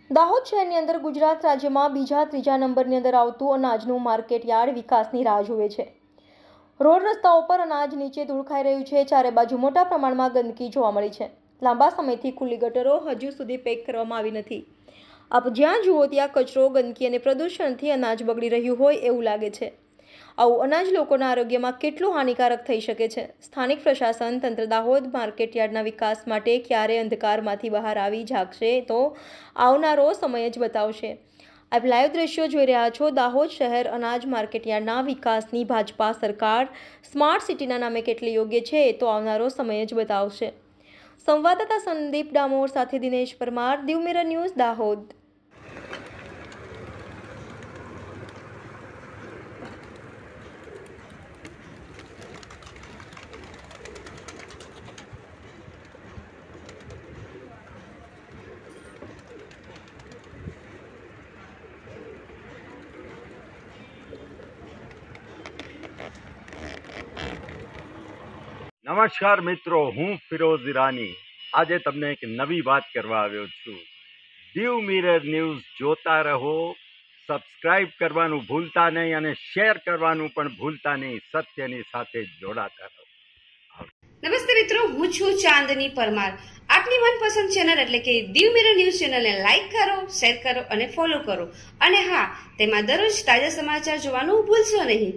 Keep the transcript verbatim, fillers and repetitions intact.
દાહોદ શહેરની અંદર ગુજરાત રાજ્યમાં બીજા ત્રીજા નંબરની અંદર આવતું અનાજનું માર્કેટ યાર્ડ વિકાસની રાહ જુએ છે। રોડ રસ્તાઓ પર અનાજ નીચે ધૂળખાઈ રહ્યું છે। ચારે બાજુ મોટા પ્રમાણમાં ગંદકી જોવા મળી છે। લાંબા સમયથી ખુલ્લી ગટરો હજુ સુધી પેક કરવામાં આવી નથી। આપ જ્યાં જુઓ ત્યાં કચરો, ગંદકી અને પ્રદૂષણથી અનાજ બગડી રહ્યું હોય એવું લાગે છે। આવું અનાજ લોકોના આરોગ્યમાં કેટલું હાનિકારક થઈ શકે છે? સ્થાનિક પ્રશાસન તંત્ર દાહોદ માર્કેટયાર્ડના વિકાસ માટે ક્યારે અંધકારમાંથી બહાર આવી જાગશે તો આવનારો સમય જ બતાવશે। આપ લાઈવ દ્રશ્યો જોઈ રહ્યા છો। દાહોદ શહેર અનાજ માર્કેટયાર્ડના વિકાસની ભાજપા સરકાર સ્માર્ટ સિટીના નામે કેટલી યોગ્ય છે તો આવનારો સમય જ બતાવશે। સંવાદદાતા સંદીપ ડામોર સાથે દિનેશ પરમાર, દીવ મિરર ન્યૂઝ, દાહોદ। નમસ્કાર મિત્રો, હું ફિરોઝ ઈરાની આજે તમને એક નવી વાત કરવા આવ્યો છું। દીવ મિરર ન્યૂઝ જોતા રહો, સબસ્ક્રાઇબ કરવાનું ભૂલતા નહીં અને શેર કરવાનું પણ ભૂલતા નહીં। સત્યની સાથે જોડાતા રહો। નમસ્તે મિત્રો, હું છું ચાંદની પરમાર। આપની મનપસંદ ચેનલ એટલે કે દીવ મિરર ન્યૂઝ ચેનલને લાઈક કરો, શેર કરો અને ફોલો કરો। અને હા, તેમાં દરરોજ તાજા સમાચાર જોવાનું ભૂલશો નહીં।